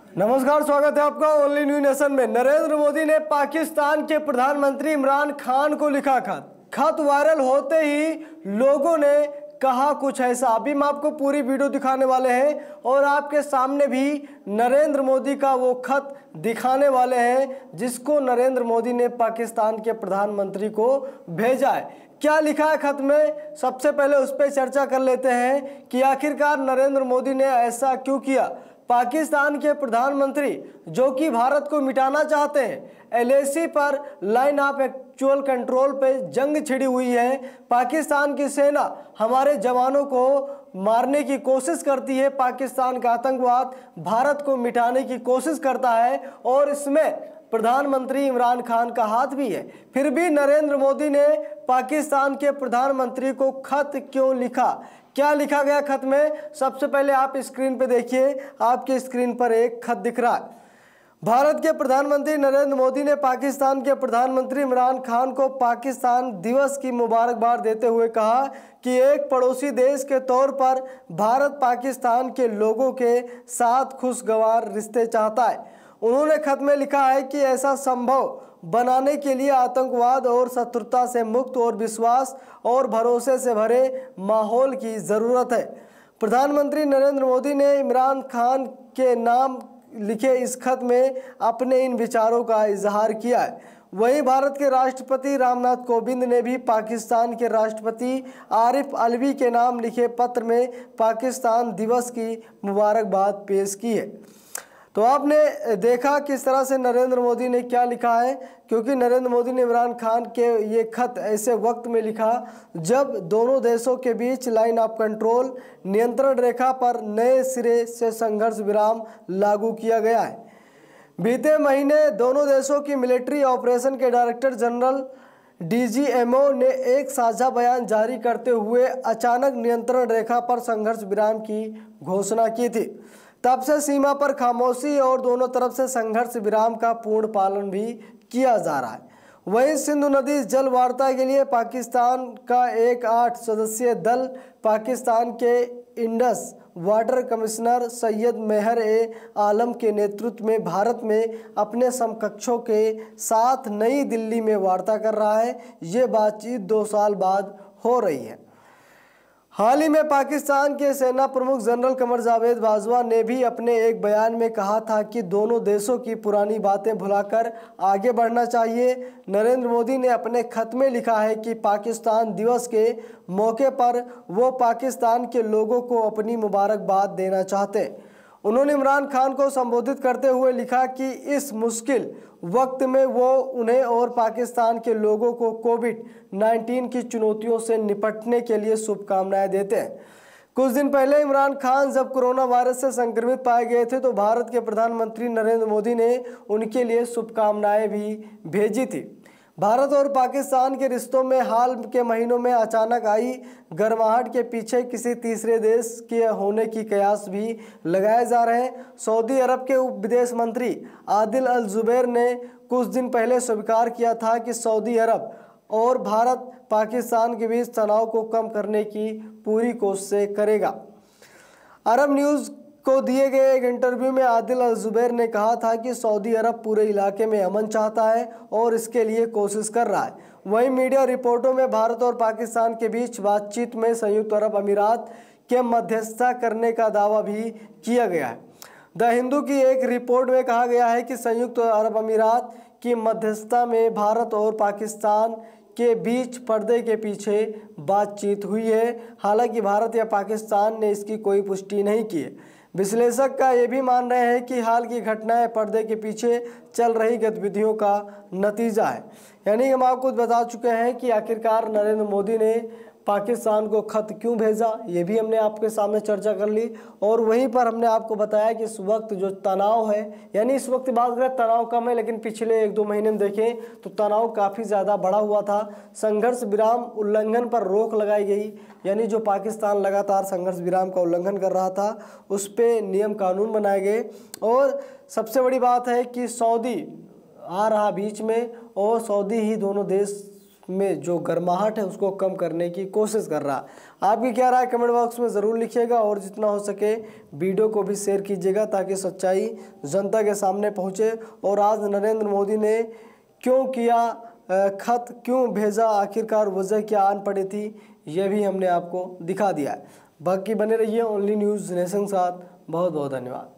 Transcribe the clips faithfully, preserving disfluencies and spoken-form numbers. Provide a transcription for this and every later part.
नमस्कार, स्वागत है आपका ओनली न्यू नेशन में। नरेंद्र मोदी ने पाकिस्तान के प्रधानमंत्री इमरान खान को लिखा खत। खत वायरल होते ही लोगों ने कहा कुछ ऐसा। अभी हम आपको पूरी वीडियो दिखाने वाले हैं और आपके सामने भी नरेंद्र मोदी का वो खत दिखाने वाले हैं जिसको नरेंद्र मोदी ने पाकिस्तान के प्रधानमंत्री को भेजा है। क्या लिखा है खत में, सबसे पहले उस पर चर्चा कर लेते हैं कि आखिरकार नरेंद्र मोदी ने ऐसा क्यों किया। पाकिस्तान के प्रधानमंत्री जो कि भारत को मिटाना चाहते हैं, एल ए सी पर लाइन ऑफ एक्चुअल कंट्रोल पे जंग छिड़ी हुई है। पाकिस्तान की सेना हमारे जवानों को मारने की कोशिश करती है। पाकिस्तान का आतंकवाद भारत को मिटाने की कोशिश करता है और इसमें प्रधानमंत्री इमरान खान का हाथ भी है। फिर भी नरेंद्र मोदी ने पाकिस्तान के प्रधानमंत्री को खत क्यों लिखा, क्या लिखा गया खत में, सबसे पहले आप स्क्रीन पे देखिए। आपके स्क्रीन पर एक खत दिख रहा है। भारत के प्रधानमंत्री नरेंद्र मोदी ने पाकिस्तान के प्रधानमंत्री इमरान खान को पाकिस्तान दिवस की मुबारकबाद देते हुए कहा कि एक पड़ोसी देश के तौर पर भारत पाकिस्तान के लोगों के साथ खुशगवार रिश्ते चाहता है। उन्होंने खत में लिखा है कि ऐसा संभव बनाने के लिए आतंकवाद और शत्रुता से मुक्त और विश्वास और भरोसे से भरे माहौल की ज़रूरत है। प्रधानमंत्री नरेंद्र मोदी ने इमरान खान के नाम लिखे इस खत में अपने इन विचारों का इजहार किया है। वहीं भारत के राष्ट्रपति रामनाथ कोविंद ने भी पाकिस्तान के राष्ट्रपति आरिफ अलवी के नाम लिखे पत्र में पाकिस्तान दिवस की मुबारकबाद पेश की है। तो आपने देखा किस तरह से नरेंद्र मोदी ने क्या लिखा है, क्योंकि नरेंद्र मोदी ने इमरान खान के ये खत ऐसे वक्त में लिखा जब दोनों देशों के बीच लाइन ऑफ कंट्रोल नियंत्रण रेखा पर नए सिरे से संघर्ष विराम लागू किया गया है। बीते महीने दोनों देशों की मिलिट्री ऑपरेशन के director general D G M O ने एक साझा बयान जारी करते हुए अचानक नियंत्रण रेखा पर संघर्ष विराम की घोषणा की थी। तब से सीमा पर खामोशी और दोनों तरफ से संघर्ष विराम का पूर्ण पालन भी किया जा रहा है। वहीं सिंधु नदी जल वार्ता के लिए पाकिस्तान का एक आठ सदस्यीय दल पाकिस्तान के Indus water commissioner Syed Mehar e Alam के नेतृत्व में भारत में अपने समकक्षों के साथ नई दिल्ली में वार्ता कर रहा है। ये बातचीत दो साल बाद हो रही है। हाल ही में पाकिस्तान के सेना प्रमुख जनरल कमर जावेद बाजवा ने भी अपने एक बयान में कहा था कि दोनों देशों की पुरानी बातें भुलाकर आगे बढ़ना चाहिए। नरेंद्र मोदी ने अपने खत में लिखा है कि पाकिस्तान दिवस के मौके पर वो पाकिस्तान के लोगों को अपनी मुबारकबाद देना चाहते हैं। उन्होंने इमरान खान को संबोधित करते हुए लिखा कि इस मुश्किल वक्त में वो उन्हें और पाकिस्तान के लोगों को कोविड नाइन्टीन की चुनौतियों से निपटने के लिए शुभकामनाएं देते हैं। कुछ दिन पहले इमरान खान जब कोरोना वायरस से संक्रमित पाए गए थे तो भारत के प्रधानमंत्री नरेंद्र मोदी ने उनके लिए शुभकामनाएं भी भेजी थी। भारत और पाकिस्तान के रिश्तों में हाल के महीनों में अचानक आई गर्माहट के पीछे किसी तीसरे देश के होने की कयास भी लगाए जा रहे हैं। सऊदी अरब के उप विदेश मंत्री आदिल अल जुबैर ने कुछ दिन पहले स्वीकार किया था कि सऊदी अरब और भारत पाकिस्तान के बीच तनाव को कम करने की पूरी कोशिश करेगा। अरब न्यूज़ को दिए गए एक इंटरव्यू में आदिल अल जुबैर ने कहा था कि सऊदी अरब पूरे इलाके में अमन चाहता है और इसके लिए कोशिश कर रहा है। वहीं मीडिया रिपोर्टों में भारत और पाकिस्तान के बीच बातचीत में संयुक्त अरब अमीरात के मध्यस्थता करने का दावा भी किया गया है। द हिंदू की एक रिपोर्ट में कहा गया है कि संयुक्त अरब अमीरात की मध्यस्थता में भारत और पाकिस्तान के बीच पर्दे के पीछे बातचीत हुई है। हालांकि भारत या पाकिस्तान ने इसकी कोई पुष्टि नहीं की है। विश्लेषक का ये भी मान रहे हैं कि हाल की घटनाएं पर्दे के पीछे चल रही गतिविधियों का नतीजा है। यानी हम आपको बता चुके हैं कि आखिरकार नरेंद्र मोदी ने पाकिस्तान को खत क्यों भेजा, ये भी हमने आपके सामने चर्चा कर ली। और वहीं पर हमने आपको बताया कि इस वक्त जो तनाव है, यानी इस वक्त बात करें तनाव कम है, लेकिन पिछले एक दो महीने में देखें तो तनाव काफ़ी ज़्यादा बढ़ा हुआ था। संघर्ष विराम उल्लंघन पर रोक लगाई गई, यानी जो पाकिस्तान लगातार संघर्ष विराम का उल्लंघन कर रहा था उस पर नियम कानून बनाए गए। और सबसे बड़ी बात है कि सऊदी आ रहा बीच में और सऊदी ही दोनों देश में जो गर्माहट है उसको कम करने की कोशिश कर रहा है। आपकी क्या राय कमेंट बॉक्स में ज़रूर लिखिएगा और जितना हो सके वीडियो को भी शेयर कीजिएगा ताकि सच्चाई जनता के सामने पहुंचे। और आज नरेंद्र मोदी ने क्यों किया खत, क्यों भेजा, आखिरकार वजह क्या आन पड़ी थी, यह भी हमने आपको दिखा दिया है। बाकी बने रहिए ओनली न्यूज़ नेशन के साथ। बहुत बहुत धन्यवाद।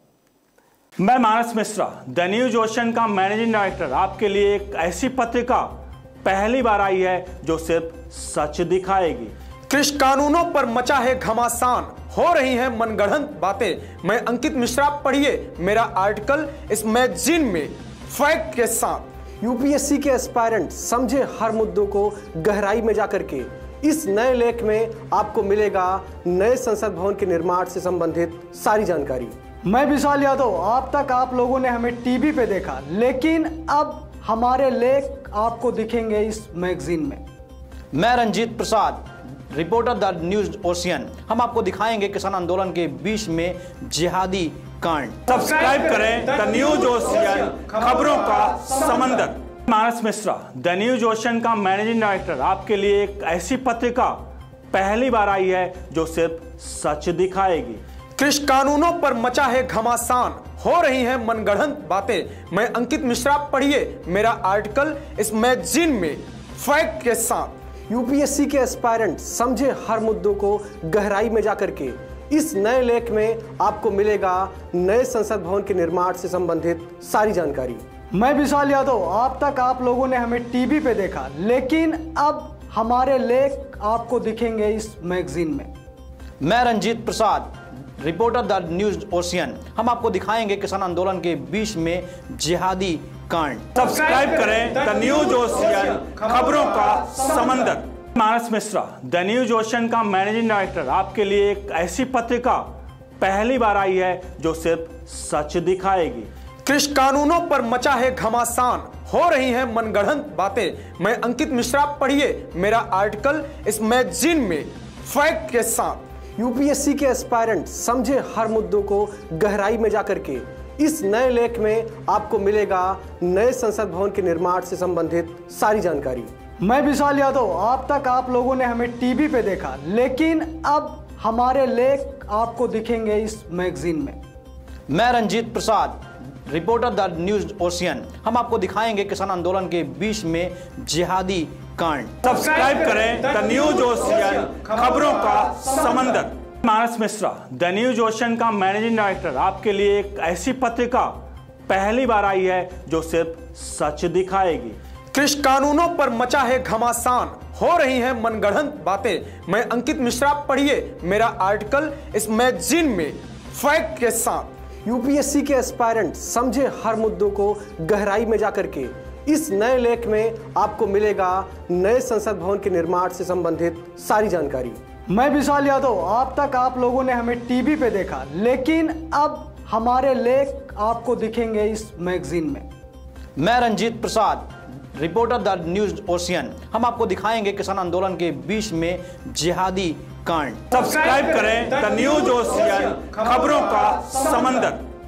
मैं Manas Mishra, the news ocean का मैनेजिंग डायरेक्टर, आपके लिए एक ऐसी पत्रिका पहली बार आई है जो सिर्फ सच दिखाएगी। कृषि कानूनों पर मचा है घमासान, हो रही हैं मनगढ़ंत बातें। मैं अंकित मिश्रा, पढ़िए मेरा आर्टिकल इस मैगजीन में फैक्ट के साथ। यूपीएससी के एस्पायरेंट समझे हर मुद्दों को गहराई में जाकर के। इस नए लेख में आपको मिलेगा नए संसद भवन के निर्माण से संबंधित सारी जानकारी। मैं विशाल यादव, आप तक आप लोगों ने हमें टीवी पे देखा, लेकिन अब हमारे लेख आपको दिखेंगे इस मैगजीन में। मैं Ranjit Prasad, reporter the news ocean. हम आपको दिखाएंगे किसान आंदोलन के बीच में जिहादी कांड। सब्सक्राइब करें द न्यूज ओशियन, खबरों का समंदर। Manas Mishra, the news ocean का मैनेजिंग डायरेक्टर, आपके लिए एक ऐसी पत्रिका पहली बार आई है जो सिर्फ सच दिखाएगी। कृषि कानूनों पर मचा है घमासान, हो रही हैं मनगढ़ंत बातें। मैं अंकित मिश्रा, पढ़िए मेरा आर्टिकल इस मैगजीन में फैक्ट के साथ। यूपीएससी के एस्पायरेंट समझे हर मुद्दों को गहराई में जाकर के। इस नए लेख में आपको मिलेगा नए संसद भवन के निर्माण से संबंधित सारी जानकारी। मैं विशाल यादव, आप तक आप लोगों ने हमें टीवी पे देखा, लेकिन अब हमारे लेख आपको दिखेंगे इस मैगजीन में। मैं Ranjit Prasad, reporter the news ocean. हम आपको दिखाएंगे किसान आंदोलन के बीच में जिहादी कांड। सब्सक्राइब करें द न्यूज ओशियन, खबरों का समंदर। Manas Mishra, the news ocean का मैनेजिंग डायरेक्टर, आपके लिए एक ऐसी पत्रिका पहली बार आई है जो सिर्फ सच दिखाएगी। कृषि कानूनों पर मचा है घमासान, हो रही हैं मनगढ़ंत बातें। मैं अंकित मिश्रा, पढ़िए मेरा आर्टिकल इस मैगजीन में फैक्ट के साथ। यूपीएससी के एस्पायरेंट समझे हर मुद्दों को गहराई में जाकर के। इस नए लेख में आपको मिलेगा नए संसद भवन के निर्माण से संबंधित सारी जानकारी। मैं विशाल यादव, आप तक आप लोगों ने हमें टीवी पे देखा, लेकिन अब हमारे लेख आपको दिखेंगे इस मैगजीन में। मैं Ranjit Prasad, reporter the news ocean. हम आपको दिखाएंगे किसान आंदोलन के बीच में जिहादी कांड। सब्सक्राइब करें द न्यूज ओशियन, खबरों का समंदर। Manas Mishra, the news ocean का मैनेजिंग डायरेक्टर, आपके लिए एक ऐसी पत्रिका पहली बार आई है जो सिर्फ सच दिखाएगी। कृषि कानूनों पर मचा है घमासान, हो रही हैं मनगढ़ंत बातें। मैं अंकित मिश्रा, पढ़िए मेरा आर्टिकल इस मैगजीन में फैक्ट के साथ। यूपीएससी के एस्पायरेंट समझे हर मुद्दों को गहराई में जाकर के। इस नए लेख में आपको मिलेगा नए संसद भवन के निर्माण से संबंधित सारी जानकारी। मैं विशाल यादव, आप तक आप लोगों ने हमें टीवी पे देखा, लेकिन अब हमारे लेख आपको दिखेंगे इस मैगजीन में। मैं Ranjit Prasad, reporter the news ocean. हम आपको दिखाएंगे किसान आंदोलन के बीच में जिहादी कांड। सब्सक्राइब करें द न्यूज ओशियन, खबरों का समंदर।